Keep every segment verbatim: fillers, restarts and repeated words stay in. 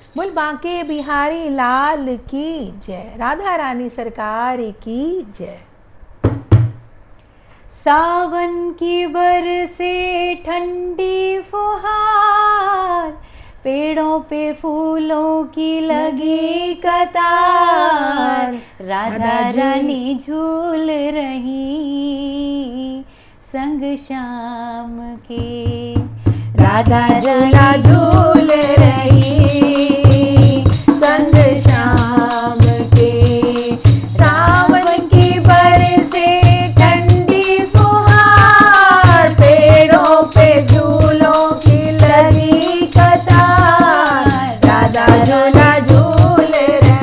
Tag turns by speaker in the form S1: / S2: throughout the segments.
S1: बोल बांके बिहारी लाल की जय, राधा रानी सरकार की जय।
S2: सावन की बरसे ठंडी फुहार, पेड़ों पे फूलों की लगी कतार, राधा रानी झूल रही संग शाम के,
S1: राधा झूला झूल रही संग शाम के। सावन की बरसे ठंडी फुहार, पेड़ों पे झूलों की लगी कतार, राधा झूला झूल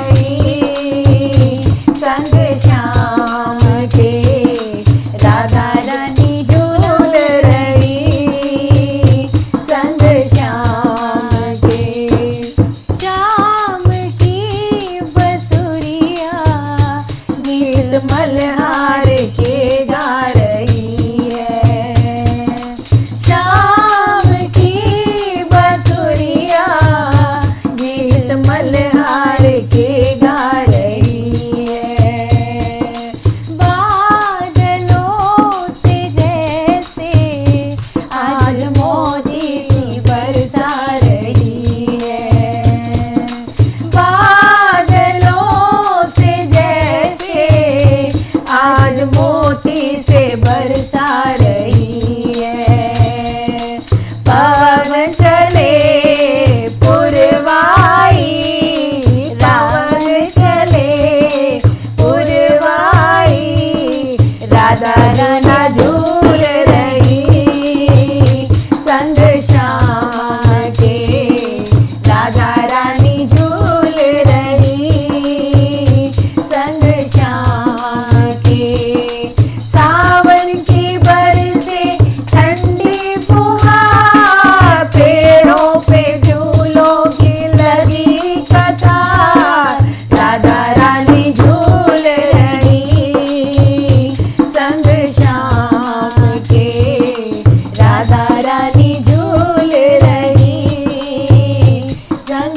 S1: रही संग शाम के, राधा रानी झूल रही संग श्याम के।
S2: शाम की बसुरिया
S1: गीत मल्हार के गा रही है, शाम की बसुरिया गीत मल्हार के गा रही है।
S2: बादलों से जैसे
S1: आज मोती सी बरसा रही है, बादलों से जैसे आज मोती से बरसा रही है। पवन चले पुरवाई, रावण चले पुरवाई, राधा राना झूल रही संग शाम के, राधा रानी झूल रही संग शाम के। सावन की बरसे ठंडी फुहार, पेड़ों पे झूलों की लगी कतार, राधा रानी झूल रही संग शाम के, राधा रानी झूल रही संग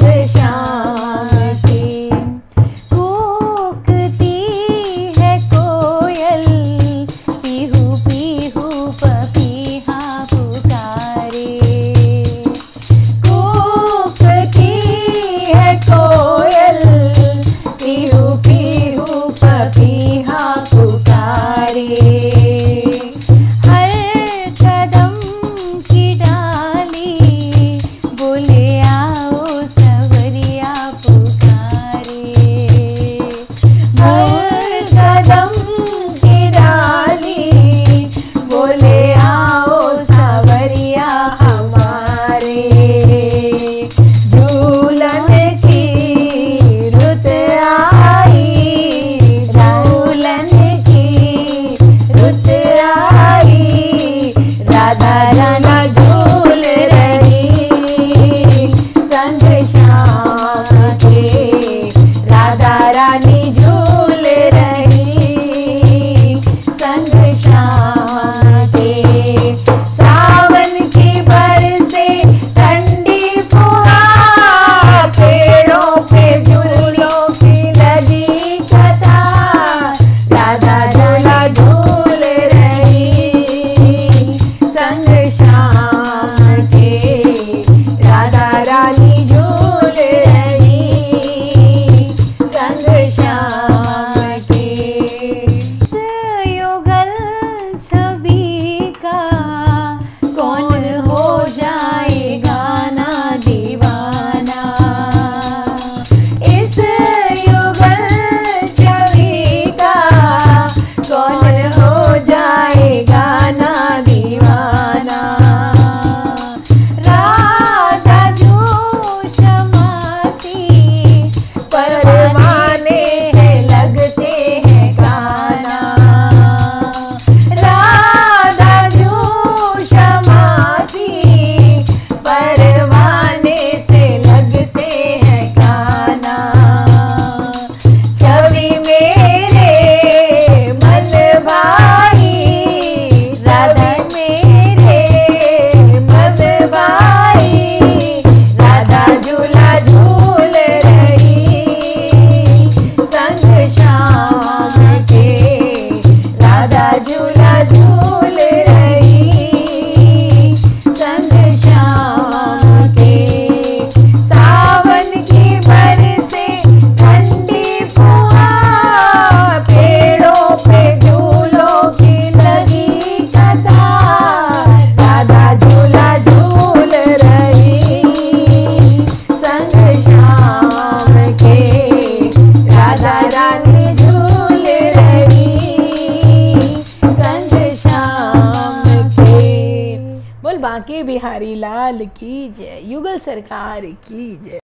S1: राधा रानी झूल रही संग शाम के। बोल बांके बिहारी लाल की जय, युगल सरकार की जय।